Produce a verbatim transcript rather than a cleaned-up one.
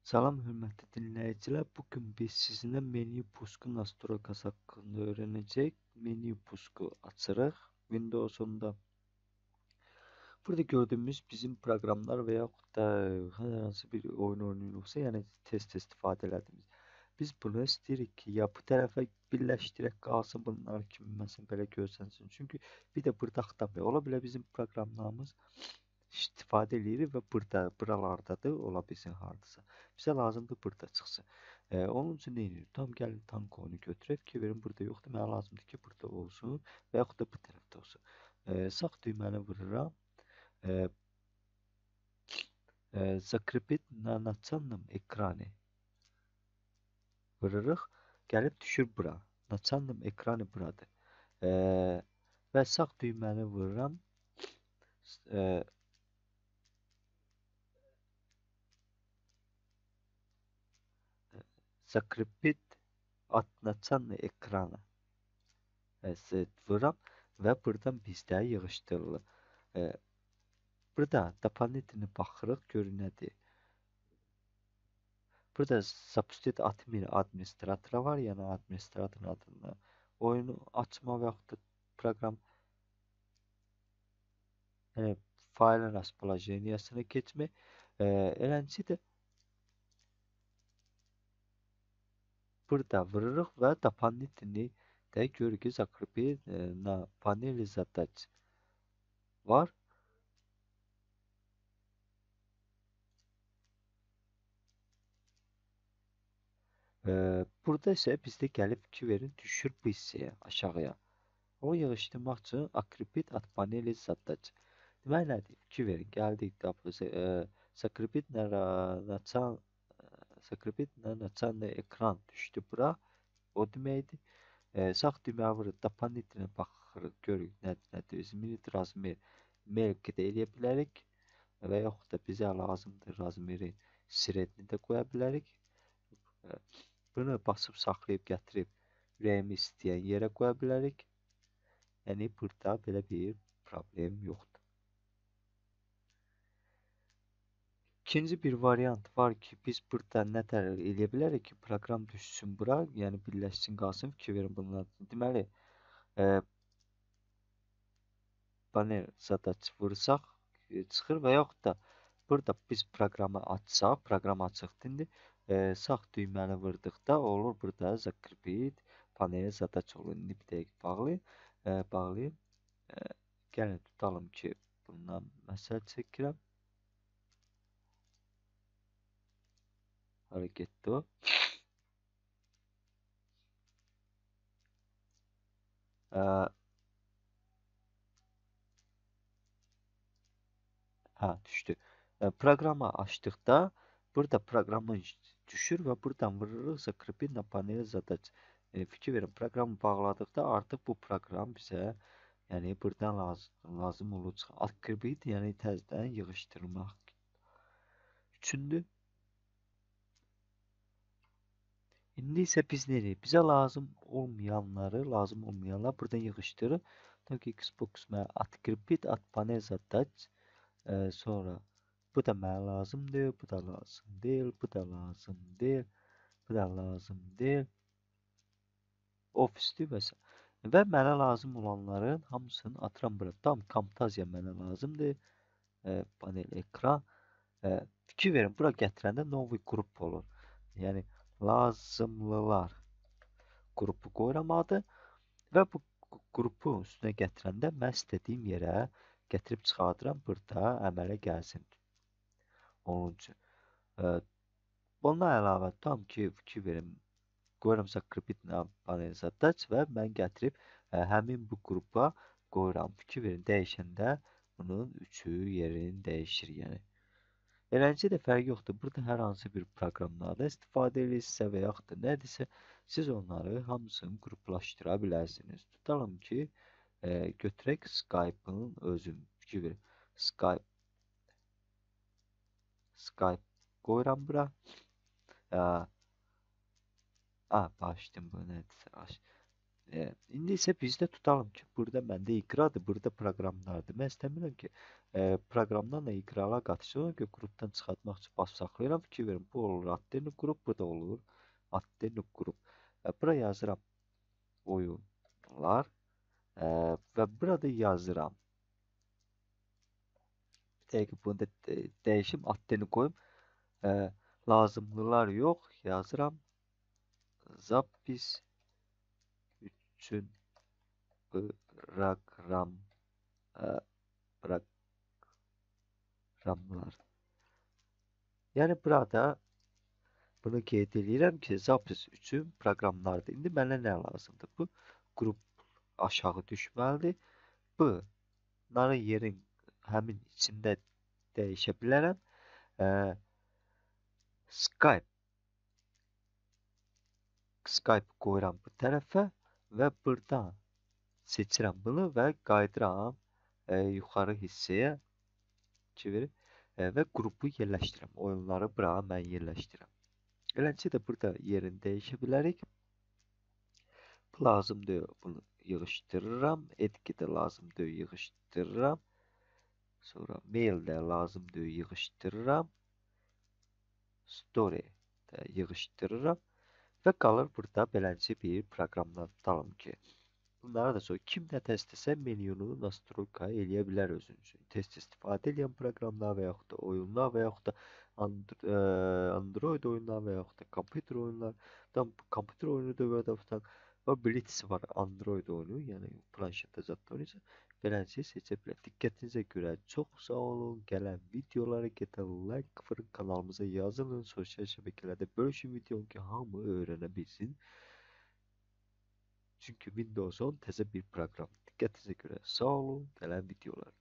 Salam hörmətli dinləyicilər. Bu gün biz sizinlə MeniuPusk'un nastroykası haqqında öyrənəcəyik. MeniuPusk'u açırıq Windows'unda. Burada gördüyümüz bizim proqramlar və yaxud da hər hansı bir oyun oynayırıqsa, yəni test istifadə elədiyimiz. Biz bunu istəyirik ki, ya bu tərəfə birləşdirək qalsın bunlar kimi, məsələn belə görsənsin. Çünki bir də burada axtarmıyor. Ola bilər bizim proqramlarımız istifadə edirik və burada, buralardadır, ola bilsin hardasa. Bizə lazımdır burada çıxsın. E, onun üçün nə edirik? Tam gəlin tank oyunu götürək ki, verin burada yoxdur. Mənə lazımdır ki, burada olsun və yaxud da bu tərəfdə olsun. E, sağ düyməni vururam. E, e, Zakrypit na naçannym ekrani vururuq. Gəlib düşür bura. Naçannym ekrani buradır. E, və sağ düyməni vururam. E, Zakrypit atnaçanlı ekrana vururam və buradan bizdə yığışdırılır. E, burada doполнительно baxırıq, görün nədir. Burada Substitute admin administratora var, yəni administratorun adını oyunu açma və yaxud da proqram yəni faylın расположениесine keçmək. E, eləncə də burada vururuq və doполнительно də görürük ki, Zakrypit na paneli zaдаç var. Ee, burada isə bizdə gəlib iki verin düşür bu hissəyə, aşağıya. O yığışdırmaq üçün Akripit at paneli zaдаç. Demək nədir? iki verin gəldik e, Sakripit naçan Sakripit naçan ekran düşdü bura. O deməkdir. E, sağ düymə vurub doполнительно baxırıq, görürük nədir, nədir. İzmir razmer melk də eləyə bilərik və yaxud da bizə lazımdır razmeri sredni də qoya bilərik. E, Bunu basıb saxlayıb gətirib ürəyimi istəyən yerə qoya bilərik. Yəni burada belə bir problem yoxdur. İkinci bir variant var ki, biz burada nə tər eləyə bilərik ki, proqram düşsün bura, yəni birləşsin, qalsın, fikir verin bunlar. Deməli, e, panel zadaç vursaq e, çıxır və yaxud da burada biz proqramı açsaq, proqram açıqdır indi. E, sağ düyməni vurduqda olur burada Zakrypit paneli zadaç olur. İndi bir dəqiqə bağlayayım. E, bağlayayım. E, gəlin tutalım ki, bundan məsəl çəkirəm. Hara getdi o? E, hə, düşdü. E, proqramı açdıqda burada proqramı düşür və buradan vururuq Zakrypit paneli zadaç. E, fikir verin, proqramı bağladıqda artıq bu proqram bizə yəni buradan lazım, lazım olacaq. Akribit yəni təzədən yığışdırmaq üçündür. İndi isə biz nə edirik? Bizə lazım olmayanları, lazım olmayanlar buradan yığışdırır. Tabii ki Xbox mənə akribit at panel zadaç. E, sonra bu da mənə lazımdır, bu da lazım deyil, bu da lazım deyil, bu da lazım deyil. Ofisdir və s. Və mənə lazım olanların hamısını atıram bura. Tam Camtasia mənə lazımdır. E, panel ekran. E, fikir verin, bura gətirəndə novi qrup olur. Yəni lazımlılar qrupu qoyuram adı və bu qrupu üstünə gətirəndə mən istədiyim yerə gətirib çıxardıram. Burada əmələ gəlsin. Onun üçün. E, bundan əlavə tam ki fikir verin. Qoyuram Zakrypit panel zadaç və mən gətirib ə, həmin bu qrupa qoyuram. Fikir verin, dəyişəndə bunun üçü yerini dəyişir, yəni. Eləncə də fərqi yoxdur. Burada hər hansı bir proqramlardan istifadə edirsə və yaxud da nədirsə, siz onları hamısını qruplaşdıra bilərsiniz. Tutalım ki, ə, götürək Skype-ın özünü. Fikir verin, Skype Skype qoyuram bura. Ə, A, bağışlayın bu nədirsə. E, indi isə biz də tutalım ki, burada məndə iqradır, burada proqramlardır. Mən istəmirəm ki, e, proqramlarla iqralar qatışsın. Ona görə qrupdan çıxartmaq üçün bas saxlayıram. Fikir verin, bu olur Attendo qrup, bu da olur Attendo qrup. Və bura yazıram oyunlar e, və burada yazıram. Bir dəqiqə bunu da e, dəyişim Attendo qoyum. E, lazımlılar yox, yazıram. Zapis üçün proqram e, proqramlar. Yəni burada bunu qeyd edirəm ki, zapis üçün proqramlardır. İndi mənə nə lazımdır? Bu qrup aşağı düşməlidir. Bunları yerin həmin içində dəyişə bilərəm. E, Skype Skype qoyuram bu tərəfə və buradan seçirəm bunu və qayıdıram e, yuxarı hissəyə çevir e, və qrupu yerləşdirirəm. Oyunları bura mən yerləşdirirəm. Eləcə də burada yerini dəyişə bilərik. Bu lazımdır, bunu yığışdırıram. Etki də lazımdır, yığışdırıram. Sonra mail də lazımdır, yığışdırıram. Story də yığışdırıram. Və qalır burada beləcə bir proqramlar tutalım ki, bunları da sonra kim nə istəsə menyunu nastroyka eləyə bilər özün üçün. Test istifadə edən proqramlar və yaxud da oyunlar və yaxud da Android oyunlar və yaxud da kompüter oyunlar. Tam kompüter oyunu da var. Və Blitz var Android oyunu, yəni planşetdə zətdə oynayırsa, beləcə seçə bilər. Diqqətinizə görə çox sağ olun. Gələn videoları gedən like vurun, kanalımıza yazılın, sosial şəbəkələrdə bölüşün videonu ki, hamı öyrənə bilsin. Çünki Windows on təzə bir proqram. Diqqətinizə görə sağ olun. Gələn videolar.